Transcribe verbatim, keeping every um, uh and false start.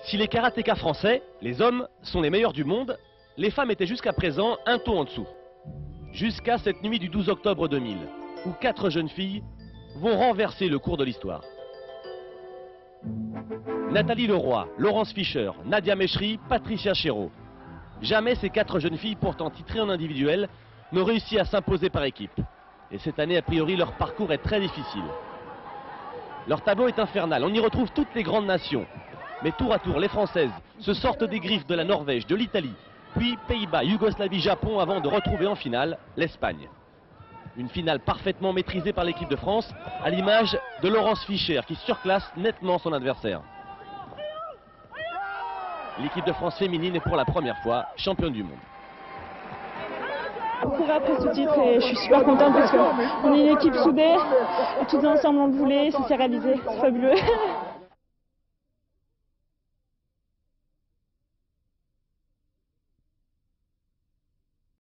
Si les karatékas français, les hommes, sont les meilleurs du monde, les femmes étaient jusqu'à présent un ton en dessous. Jusqu'à cette nuit du douze octobre deux mille, où quatre jeunes filles vont renverser le cours de l'histoire. Nathalie Leroy, Laurence Fischer, Nadia Mechri, Patricia Chéreau. Jamais ces quatre jeunes filles, pourtant titrées en individuel, n'ont réussi à s'imposer par équipe. Et cette année, a priori, leur parcours est très difficile. Leur tableau est infernal, on y retrouve toutes les grandes nations. Mais tour à tour, les Françaises se sortent des griffes de la Norvège, de l'Italie, puis Pays-Bas, Yougoslavie, Japon, avant de retrouver en finale l'Espagne. Une finale parfaitement maîtrisée par l'équipe de France, à l'image de Laurence Fischer, qui surclasse nettement son adversaire. L'équipe de France féminine est pour la première fois championne du monde. On courait après ce titre et je suis super contente parce qu'on est une équipe soudée, et tous ensemble on le voulait, ça s'est réalisé, c'est fabuleux.